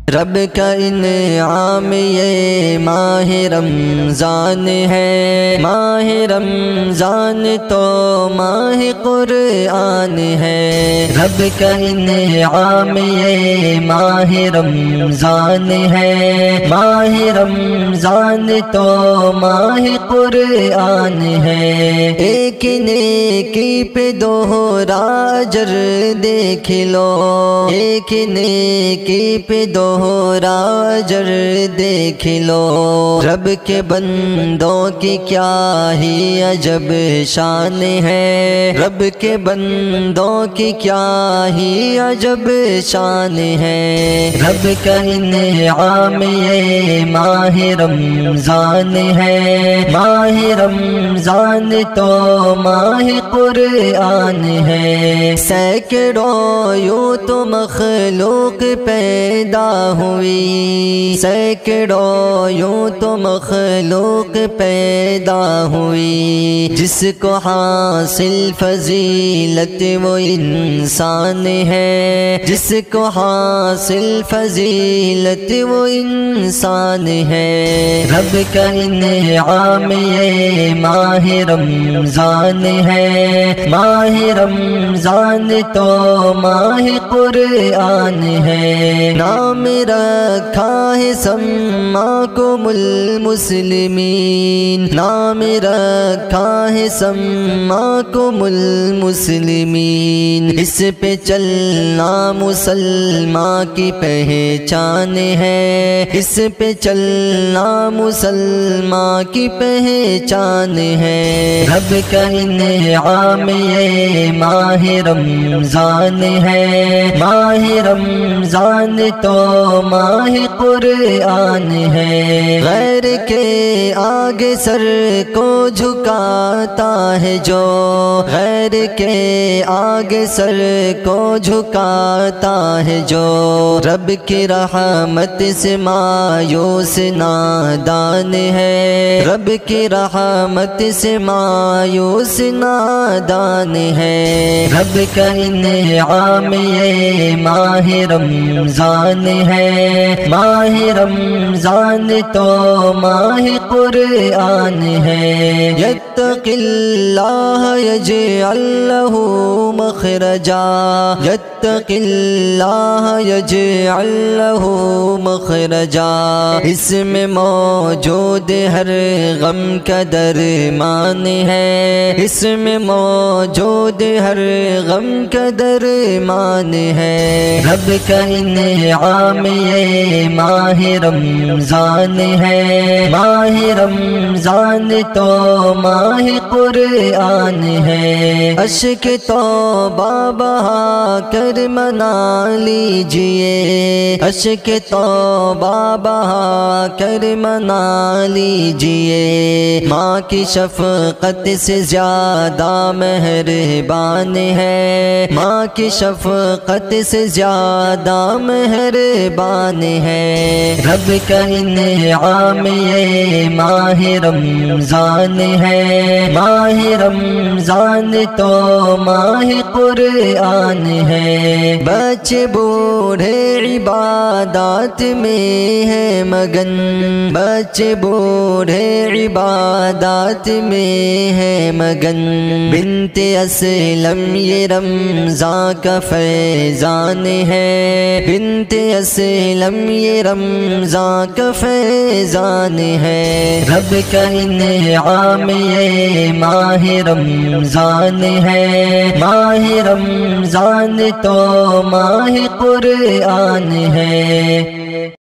رب کا انعام یہ ماہ رمضان ہے، ماہ رمضان تو ماہ قرآن ہے۔ رب کا انعام یہ ماہ رمضان ہے، ماہ رمضان تو ماہ قرآن ہے۔ ایک نیکی پہ دوہرا اجر دیکھ لو، ایک نیکی پہ دوہرا اجر دیکھ لو۔ رب کے بندوں کی کیا ہی عجب شان ہے، رب کے بندوں کی کیا ہی عجب شان ہے۔ رب کا انعام یہ ماہ رمضان ہے، ماہ رمضان تو ماہ قرآن ہے۔ سینکڑوں یوں تو مخلوق پیدا ہوئی، سینکڑوں یوں تو مخلوق پیدا ہوئی، جس کو حاصل فضیلت وہ انسان ہے، جس کو حاصل فضیلت وہ انسان ہے۔ رب کا انعام یہ ماہ رمضان ہے، ماہ رمضان تو ماہ قرآن ہے۔ نام رکھا ہے سماکم المسلمین، نام رکھا ہے سماکم المسلمین، اس پہ چلنا مسلمان کی پہچان ہے، اس پہ چلنا مسلمان کی پہچان ہے۔ رب کا انعام یہ ماہ رمضان ہے، ماہ رمضان تو ماہ قرآن ہے۔ غیر کے آگے سر کو جھکاتا ہے جو، غیر کے آگے سر کو جھکاتا ہے جو، رب کی رحمت سے مایوس نادان ہے، رب کی رحمت سے مایوس نادان ہے۔ رب کا انعام یہ ماہ رمضان ہے، ماہ رمضان تو ماہ قرآن ہے۔ یتق اللہ یجعل لہ مخرجا، یتق اللہ یجعل لہ مخرجا، اس میں موجود ہر غم کا درمان ہے، اس میں موجود ہر غم کا درمان ہے۔ رب کا انعام یہ ماہ رمضان ہے، ماہ رمضان تو ماہ قرآن ہے۔ اشک توبہ بہا کر منا لیجئے، اشک توبہ بہا کر منا لیجئے، ماں کی شفقت سے زیادہ مہربان ہے، ماں کی شفقت سے زیادہ مہربان ہے۔ رب کا انعام یہ ماہ رمضان ہے، ماہ رمضان تو ماہ قرآن ہے۔ بچے بوڑھے عبادات میں ہے مگن، بچے بوڑھے عبادات میں ہے مگن، بنت اسلم یہ رمضان کا فیضان ہے، بنت اسلم یہ رمضان کا فیضان ہے۔ رب کا انعام یہ ماہ رمضان ہے، ماہ رمضان تو ماہ قرآن ہے۔